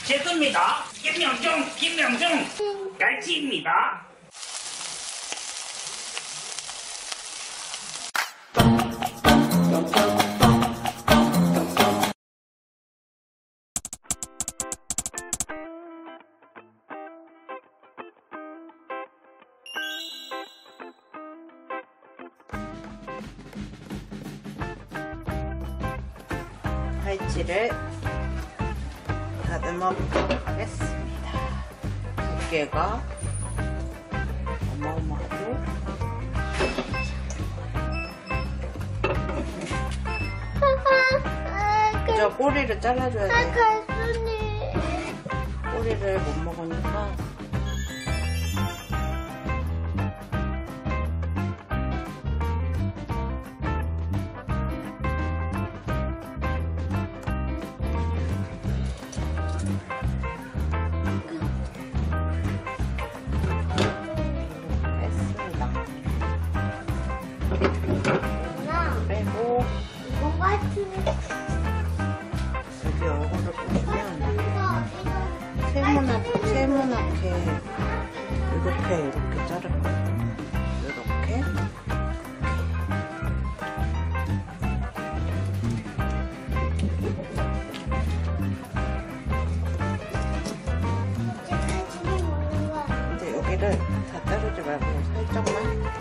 됐습니다. 김명중, 갈치입니다. 갈치를 다듬어 보도록 하겠습니다. 두께가 어마어마하고 저 꼬리를 잘라줘야 돼. 갈순이 꼬리를 못 먹으니까 빼고 이거 같은 여기 얼굴을 보시면 거 세모나게 이렇게 자를 거예요. 이렇게 근데 여기를 다 자르지 말고 살짝만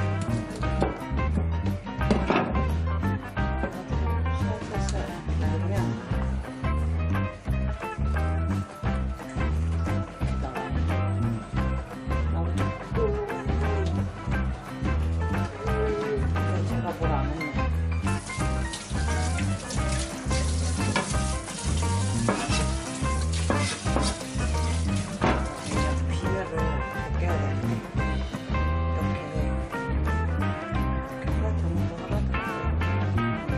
살살 누르면 제가 뭘 안 했네. 비벼를 벗겨야 되는데 이렇게 할 정도 하라던데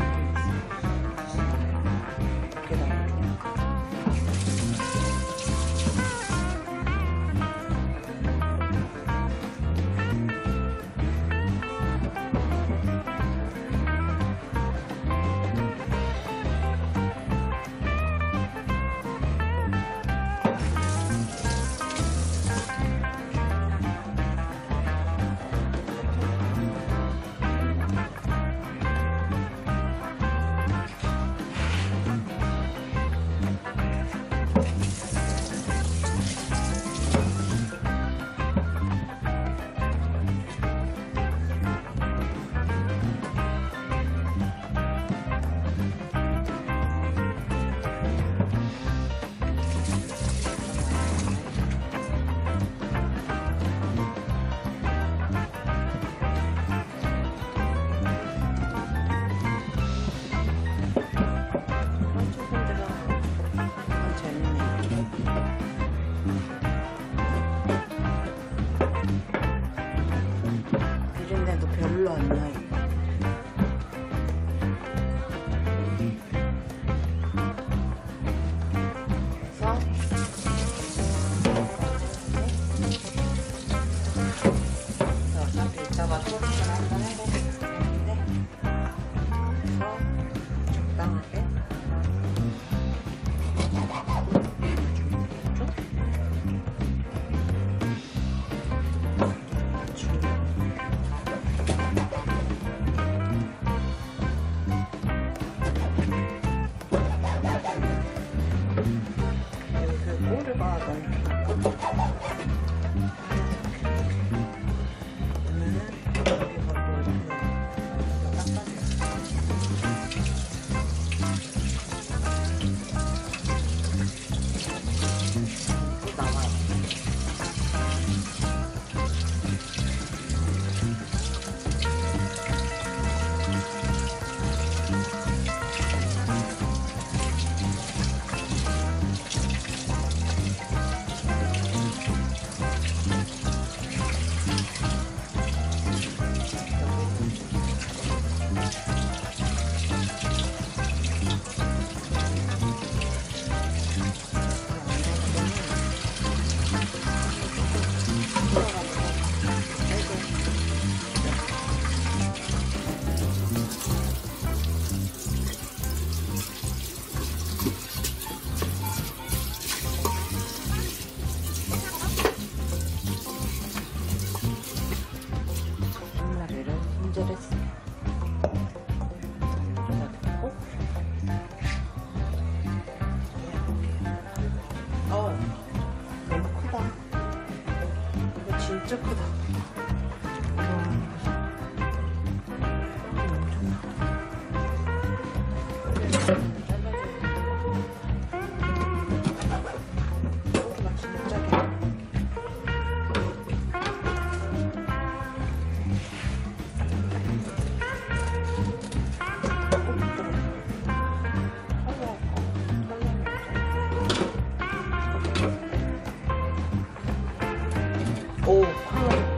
이렇게 나와요. 비린내도 별로 안 나요. 그래서 어차피 이따가 소리를 한번 해보겠는데 그래서 적당하게 그 꼬리가 너무 오, 컬러.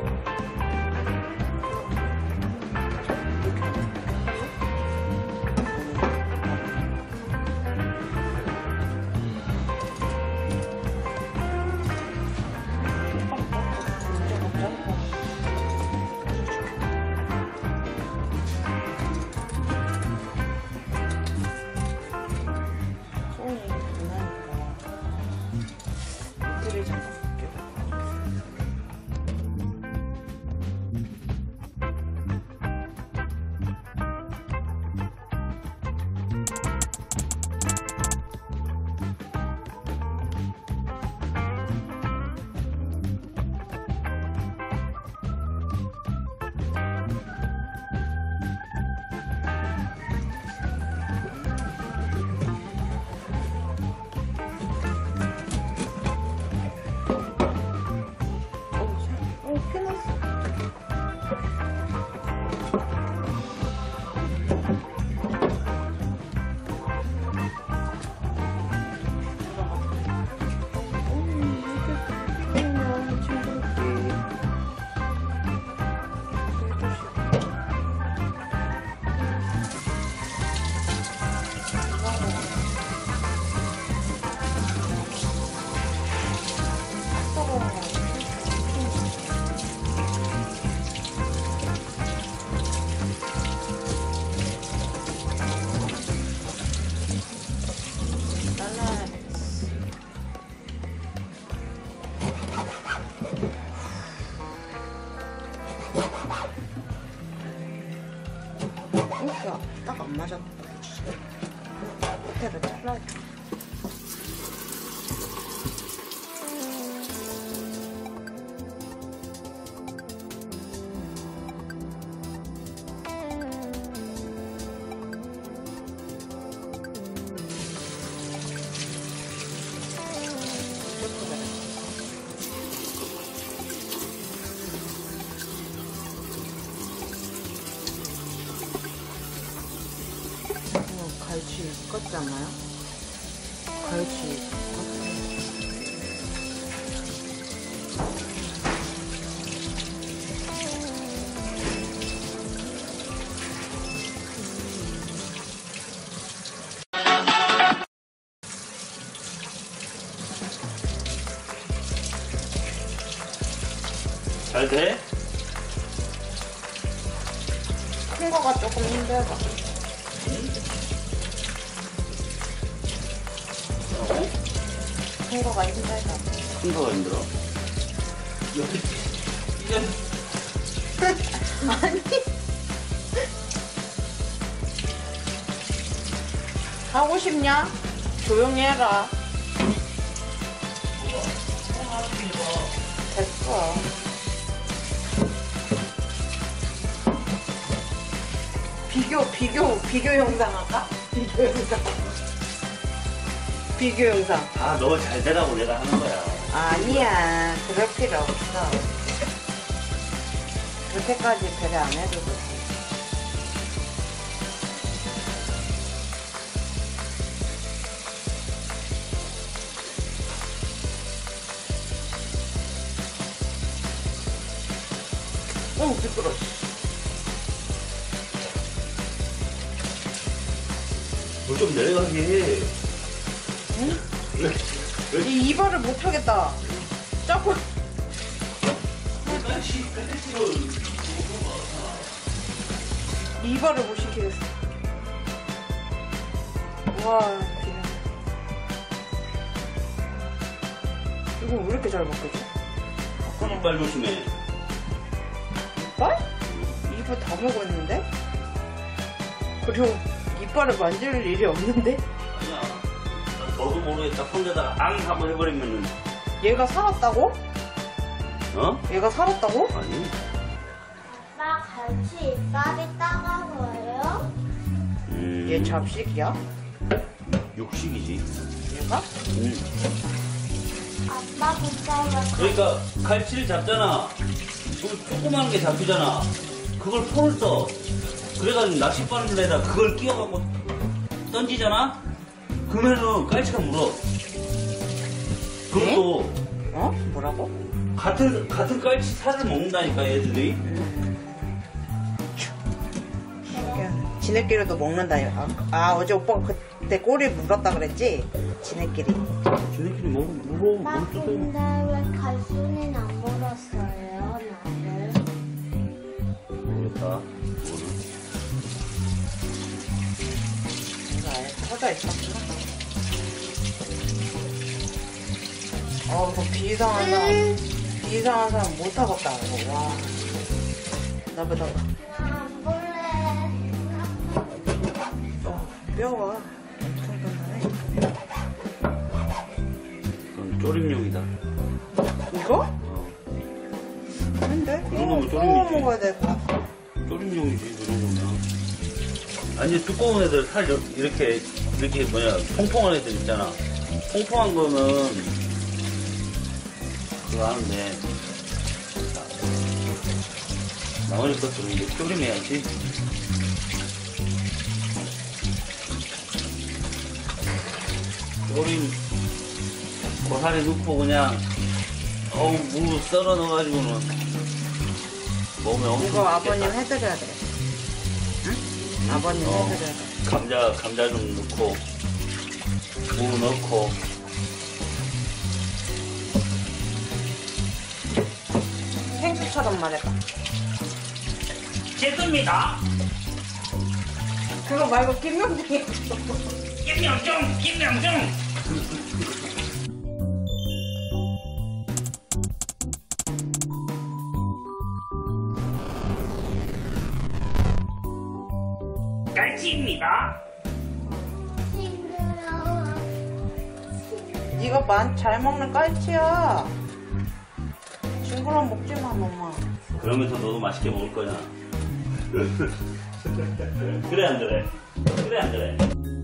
딱 안 맞아. 밑에를 잘라야 돼. 갈치 같지 않나요? 갈치 잘 돼? 큰 거가 조금 힘들다. 큰 거가 힘들다. 큰 거가 힘들어? 여기 아니. 하고 싶냐? 조용히 해라. 됐어. 비교 영상 할까? 비교 영상. 비교 영상. 아, 너 잘 되라고 내가 하는 거야. 아니야, 그럴 필요 없어. 그렇게까지 배려 안 해도 돼. 미끄러워. 물 좀 내려가게 해. 응? 왜? 이 이발을 못하겠다. 자꾸. 이발을 못 시키겠어. 와, 기네. 이거 왜 이렇게 잘 바뀌지? 이빨 조심해. 이빨? 이빨 다 먹었는데? 그리고 이빨을 만질 일이 없는데? 아니야. 너도 모르겠다. 손에다가 앙 하고 해버리면은. 얘가 살았다고? 어? 얘가 살았다고? 아니. 나 갈치 이빨이 따가워요? 얘 잡식이야? 육식이지. 얘가? 응. 아빠 이빨을 그러니까 갈치를 잡잖아. 그 조그마한 게 잡히잖아. 그걸 폰을 써. 그래가지고 낚싯바늘에다 그걸 끼워갖고 던지잖아? 그러면은 깔치가 물어. 그것도 어? 뭐라고? 같은 깔치 살을 먹는다니까 얘들이. 지네끼리도 먹는다. 어제 오빠가 그때 꼬리 물었다 그랬지? 지네끼리. 지네끼리 물어. 아빠 근데 왜 갈순이는 안 물었어요 나를? 모르겠다. 이거 아예 터져 있었구나. 이거 비상한 사람 못 하겠다. 이거. 와. 나보다. 안 볼래. 뼈가 엄청 단단해. 그건 조림용이다. 이거? 근데? 그 정도면 이거 조림이지. 먹어야 될 것 같아. 조림용이지 그 정도면. 아니 두꺼운 애들 살 이렇게 통통한 애들 있잖아. 통통한 거는 그거 하는데 나머지 것들은 이제 조림해야지. 조림 고사리 넣고 그냥 무 썰어 넣어가지고는 먹으면 엄청 이거 아버님 맛있겠다. 해드려야 돼. 응? 아버님 해드려야 돼. 감자 좀 넣고 무 넣고 생수처럼 말해봐. 제습니다. 그거 말고 김명중이. 김명중. 깔치입니다. 징그러워. 이거 잘 먹는 깔치야. 징그러워 먹지 마, 엄마. 그러면서 너도 맛있게 먹을 거냐? 그래 안 그래? 그래 안 그래?